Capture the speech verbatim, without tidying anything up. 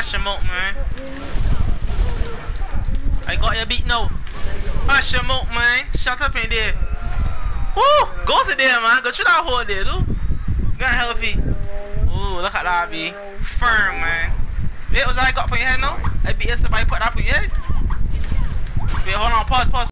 Hush your mouth, man. I got your beat now. Hush your mouth, man. Shut up in there. Woo! Go to there, man. Go to that hole there, dude. Get healthy. Ooh, look at that, B. Firm, man. Wait, was I got for your head now? I beat you somebody put that for your head. Wait, hold on. Pause, pause.